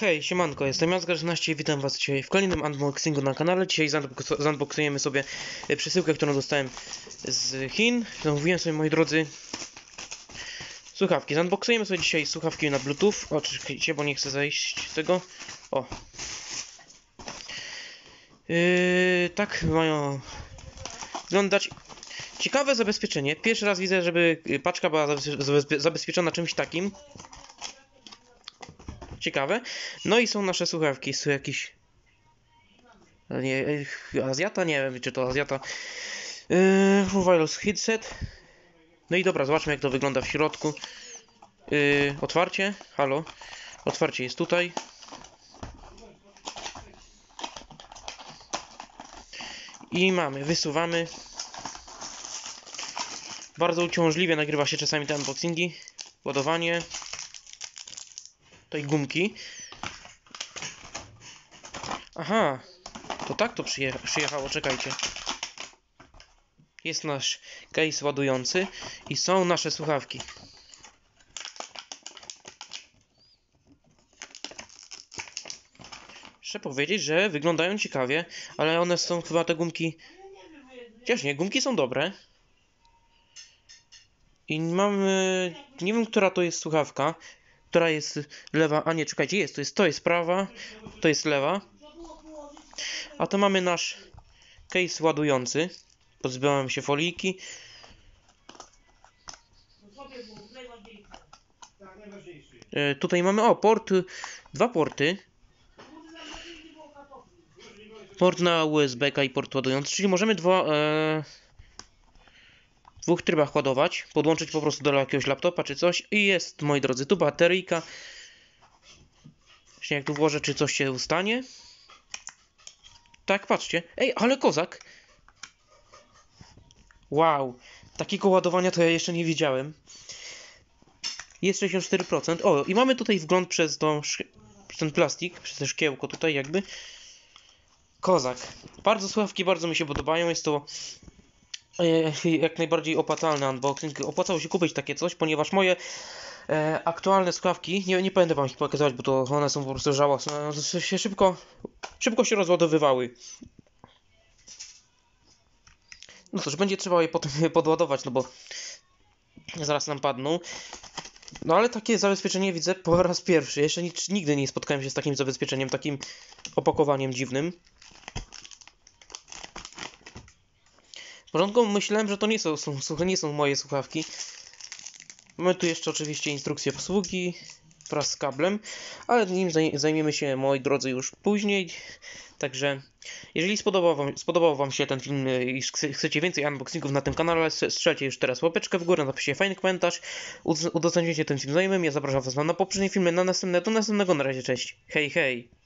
Hej, siemanko, jestem Jazgar13 i witam was dzisiaj w kolejnym unboxingu na kanale. Dzisiaj unboxujemy sobie przesyłkę, którą dostałem z Chin. Zamówiłem sobie, moi drodzy, słuchawki. Unboxujemy sobie dzisiaj słuchawki na Bluetooth. O, czekajcie, bo nie chcę zejść z tego. O. Tak mają wyglądać. Ciekawe zabezpieczenie. Pierwszy raz widzę, żeby paczka była zabezpieczona czymś takim. Ciekawe. No i są nasze słuchawki. Są jakiś... Nie, Azjata? Nie wiem, czy to Azjata. Wireless headset. No i dobra, zobaczmy, jak to wygląda w środku. Otwarcie. Halo. Otwarcie jest tutaj. I mamy, wysuwamy. Bardzo uciążliwie nagrywa się czasami te unboxingi. Ładowanie. Tutaj gumki. Aha, to tak to przyjechało, czekajcie. Jest nasz case ładujący i są nasze słuchawki. Muszę powiedzieć, że wyglądają ciekawie, ale one są chyba te gumki... Chociaż nie, gumki są dobre. I mamy... Nie wiem, która to jest słuchawka. Która jest lewa, a nie, czekajcie, to jest prawa, to jest lewa. A to mamy nasz case ładujący. Pozbyłem się foliki. Tutaj mamy, dwa porty. Port na USB i port ładujący, czyli możemy w dwóch trybach ładować, podłączyć po prostu do jakiegoś laptopa czy coś i jest, moi drodzy, tu bateryjka. Właśnie jak tu włożę, czy coś się stanie. Tak, patrzcie. Ej, ale kozak. Wow, takiego ładowania to ja jeszcze nie widziałem. Jest 64%. O, i mamy tutaj wgląd przez ten plastik, przez to szkiełko tutaj jakby. Kozak. Bardzo słuchawki, bardzo mi się podobają. Jest to jak najbardziej opłacalny unboxing. Opłacało się kupić takie coś, ponieważ moje aktualne słuchawki, nie będę wam ich pokazywać, bo to one są po prostu żałosne. Się szybko się rozładowywały. No cóż, będzie trzeba je potem podładować, no bo zaraz nam padną. No ale takie zabezpieczenie widzę po raz pierwszy. Jeszcze nigdy nie spotkałem się z takim zabezpieczeniem, takim opakowaniem dziwnym. W początku myślałem, że to nie są moje słuchawki. Mamy tu jeszcze oczywiście instrukcję obsługi wraz z kablem, ale nim zajmiemy się, moi drodzy, już później. Także jeżeli spodobał wam się ten film i chcecie więcej unboxingów na tym kanale, strzelcie już teraz łapeczkę w górę, napiszcie fajny komentarz, udostępnijcie ten film znajomym, ja zapraszam was na poprzednie filmy, do następnego, na razie, cześć, hej hej!